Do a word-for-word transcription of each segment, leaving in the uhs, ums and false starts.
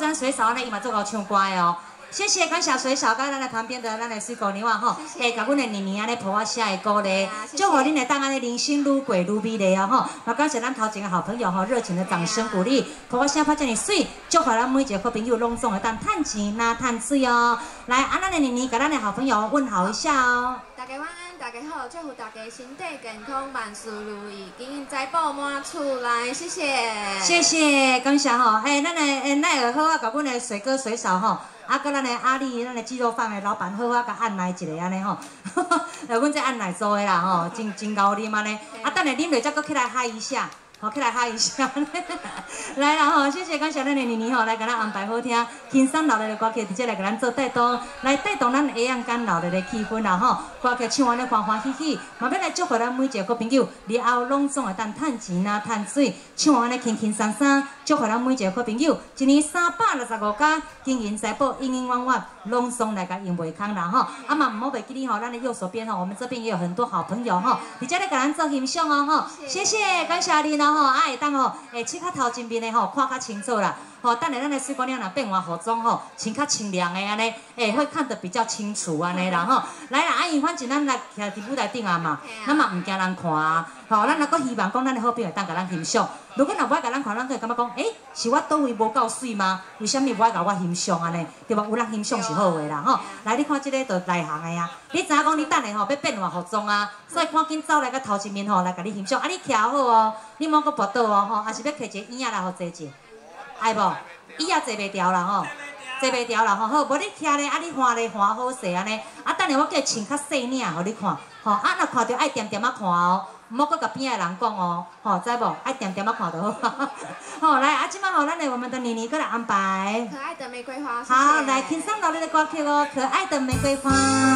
咱水嫂呢，伊嘛做够唱歌的哦。谢谢感谢水嫂，跟咱的旁边的咱的水姑娘啊吼，诶，甲阮的年年安尼抱我写的歌咧，祝福恁的当安尼人生愈过愈美丽啊吼！也感谢咱头前的好朋友吼，热情的掌声鼓励，抱我写拍这么水，祝福咱每一个好朋友拢总会当趁钱拿趁水哦。来，啊，咱的年年甲咱的好朋友问候一下哦。 大家晚安，大家好，祝福大家身体健康，万事如意，金银财宝满厝内，谢谢。 谢谢，感谢吼，诶，咱的诶奈尔好啊，甲阮的水哥水嫂吼。啊，搁咱的阿丽，咱的鸡肉饭的老板好啊，甲按来一个安尼吼，呃，阮这按来做的啦吼，真真高啉安尼。啊，等下啉落再搁起来嗨一下，好，起来嗨一下。来啦吼，谢谢感谢咱的妮妮吼，来给咱安排好听，轻松热烈的歌曲，直接来给咱做带动，来带动咱下阳间热烈的气氛啦吼。歌曲唱完了欢欢喜喜，嘛要来祝福咱每一个好朋友，日后拢总会当趁钱啊，趁水，唱完了轻轻松松。祝福咱每一个好朋友，一年三百六十五天，金银财宝永永远远，拢总来甲用袂空啦吼。啊嘛，唔好袂记哩吼，咱的右手边吼，我们这边也有很多好朋友吼，伫遮咧甲咱做欣赏哦吼。谢谢，感谢你啦吼，啊会当吼，诶，切较头前边的吼，看较清楚啦。吼，等下咱的水姑娘若变换服装吼，穿较清凉的安尼，诶，会看得比较清楚安尼啦吼。来啦，啊因反正咱来徛伫舞台顶啊嘛，咱嘛唔惊人看啊。吼，咱若阁希望讲咱的好朋友会当甲咱欣赏。如果若无爱甲咱看，咱可以感觉讲，诶，是我倒位无够水吗？为什么无爱甲我欣赏安尼？对吧？有人欣赏是好话啦吼。来，你看这个就内行的呀。你知影讲你等下吼要变换服装啊，所以赶紧走来个头前面吼来甲你欣赏。啊，你徛好哦，你莫阁跋倒哦吼，还是要摕一个椅仔来互坐者，爱无？椅仔坐袂调啦吼。坐袂调啦吼，好，无你徛咧，啊你换咧换好势安尼，啊等下我叫穿较细领，互你看，吼，啊若看到爱点点啊看哦，毋好阁甲边仔人讲哦，吼，知无？爱点点啊看就好，好，来，啊即摆吼，咱来我们的妮妮过来安排， 可爱的玫瑰花， 好，来轻松热烈的歌曲哦，可爱的玫瑰花。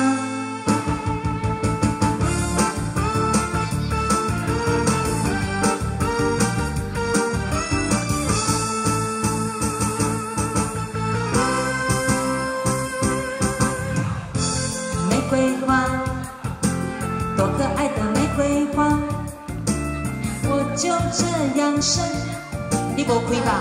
玫瑰花，多可爱的玫瑰花，我就这样生。你无开吧？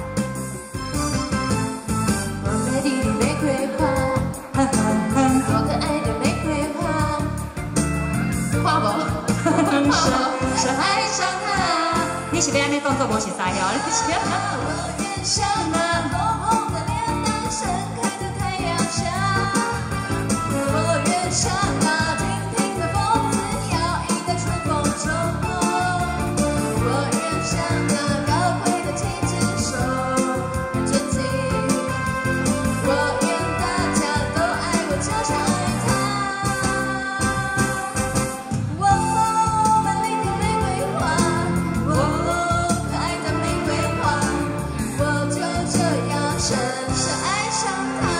我美丽的玫瑰花， 哈哈哈， 多可爱的玫瑰花，花无， 是爱上他。你是要安尼当作无熟悉哦？你是要？ 我愿像那红红的脸蛋盛开的太阳下。我愿像那亭亭的风子摇曳在春风中，我愿像那高贵的旗帜受人尊敬，我愿大家都爱我就像爱他。哦，美丽的玫瑰花，哦，可爱的玫瑰花，我就这样深深爱上它。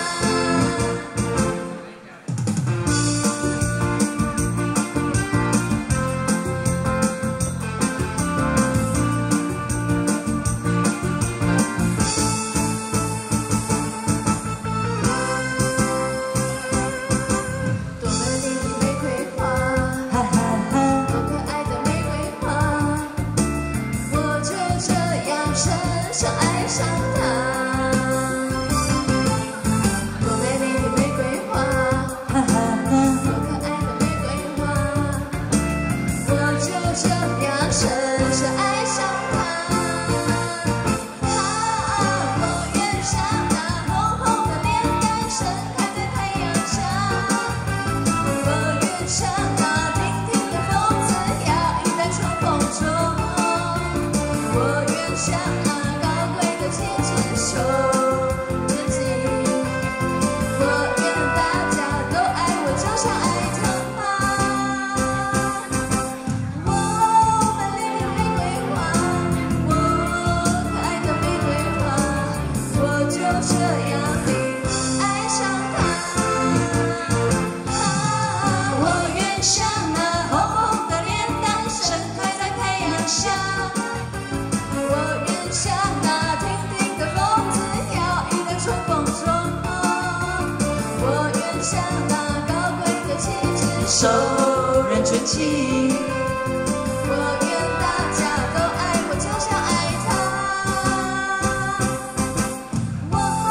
多美丽的玫瑰花， 哈哈哈， 多可爱的玫瑰花，我就这样深深爱上它。多美丽的玫瑰花， 哈哈哈， 多可爱的玫瑰花，我就这样深深爱上它。啊，我愿像那红红的脸蛋盛开在太阳下。我愿像那亭亭的风子摇曳在春风中，我愿像那高贵的旗帜受人敬，我愿大家都爱我就像爱他。哦，美丽的玫瑰花，哦，可爱的玫瑰花，我就这样地爱上它。我愿像那红红的脸蛋盛开在太阳下，我愿像那亭亭的风子摇曳在春风中，我愿像那高贵的旗帜受人尊敬，我愿大家都爱我就像爱他。哦，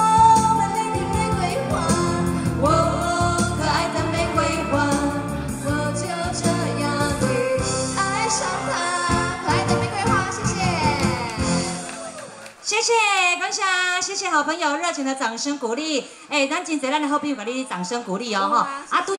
感谢，谢谢好朋友热情的掌声鼓励。哎，咱真侪咱的好朋友给你掌声鼓励哦，哈。啊，